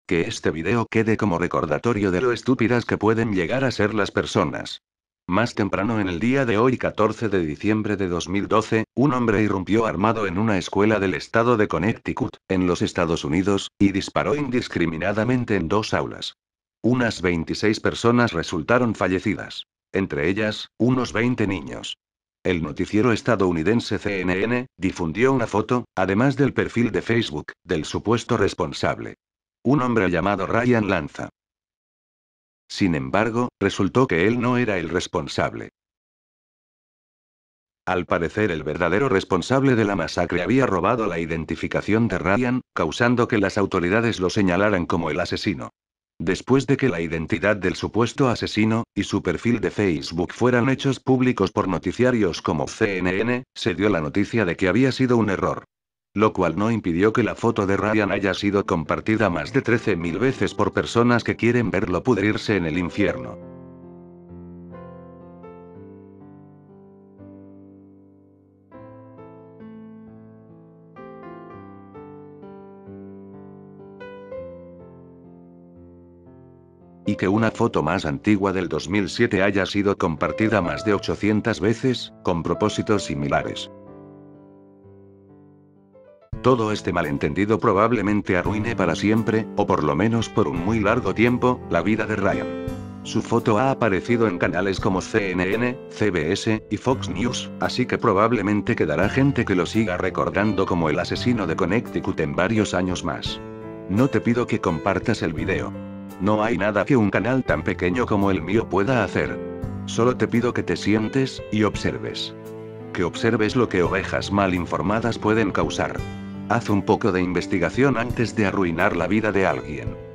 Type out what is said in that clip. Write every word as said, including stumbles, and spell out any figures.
Que este video quede como recordatorio de lo estúpidas que pueden llegar a ser las personas. Más temprano en el día de hoy, catorce de diciembre de dos mil doce, un hombre irrumpió armado en una escuela del estado de Connecticut, en los Estados Unidos, y disparó indiscriminadamente en dos aulas. Unas veintiséis personas resultaron fallecidas. Entre ellas, unos veinte niños. El noticiero estadounidense C N N difundió una foto, además del perfil de Facebook, del supuesto responsable. Un hombre llamado Ryan Lanza. Sin embargo, resultó que él no era el responsable. Al parecer, el verdadero responsable de la masacre había robado la identificación de Ryan, causando que las autoridades lo señalaran como el asesino. Después de que la identidad del supuesto asesino, y su perfil de Facebook fueran hechos públicos por noticiarios como C N N, se dio la noticia de que había sido un error. Lo cual no impidió que la foto de Ryan haya sido compartida más de trece mil veces por personas que quieren verlo pudrirse en el infierno. Y que una foto más antigua del dos mil siete haya sido compartida más de ochocientas veces, con propósitos similares. Todo este malentendido probablemente arruine para siempre, o por lo menos por un muy largo tiempo, la vida de Ryan. Su foto ha aparecido en canales como C N N, C B S, y Fox News, así que probablemente quedará gente que lo siga recordando como el asesino de Connecticut en varios años más. No te pido que compartas el video. No hay nada que un canal tan pequeño como el mío pueda hacer. Solo te pido que te sientes, y observes. Que observes lo que ovejas mal informadas pueden causar. Haz un poco de investigación antes de arruinar la vida de alguien.